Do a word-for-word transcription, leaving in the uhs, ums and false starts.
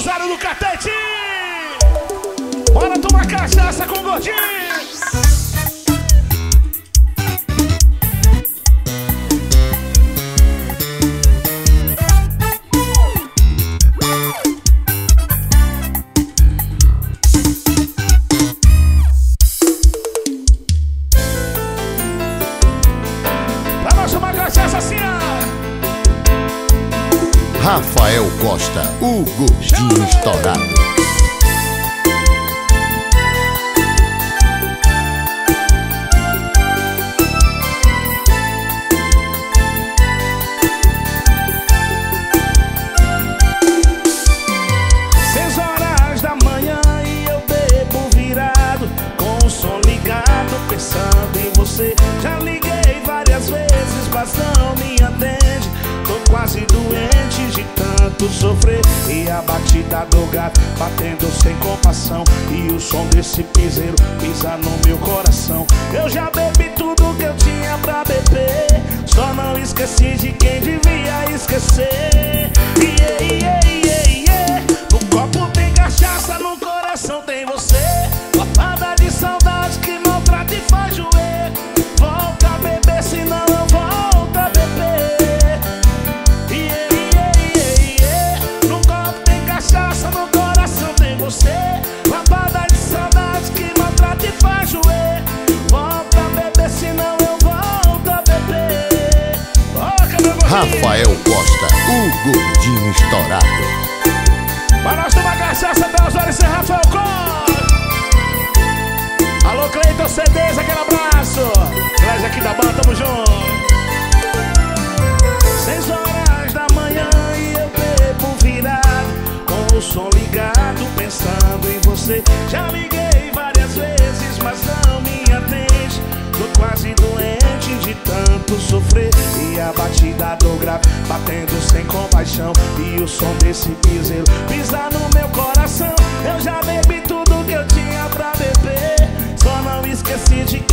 aniversário do Catete. Bora tomar cachaça com o Gordinho. Rafael Costa, o Gordinho Estourado. Seis horas da manhã e eu bebo virado, com o som ligado, pensando em você. Já liguei várias vezes, mas não me atende. Tô quase doente de tanto sofrer, e a batida do gato batendo sem compaixão, e o som desse piseiro pisa no meu coração. Eu já bebi tudo que eu tinha pra beber, só não esqueci de quem devia esquecer. Yeah, yeah, yeah, yeah. No copo tem cachaça, no coração tem você. Lapada de saudade que maltrata e faz doer. Volta a beber, senão eu volto a beber. No coração tem você, lavada de saudade que maltrata e faz doer. Volta a beber, senão eu volto a beber. Oh, Rafael Costa, o Gordinho Estourado. Para nós tomar cachaça até as horas sem Rafael Costa. Alô, Cleiton C Ds, aquele abraço. Traz aqui da banda, tamo junto. Seis horas da manhã e eu bebo virado, com o som ligado, pensando em você. Já liguei várias vezes, mas não me atende. Tô quase doente de tanto sofrer, e a batida do grave batendo sem compaixão, e o som desse piseiro pisa no meu coração. Eu já bebi tudo que eu tinha pra beber, só não esqueci de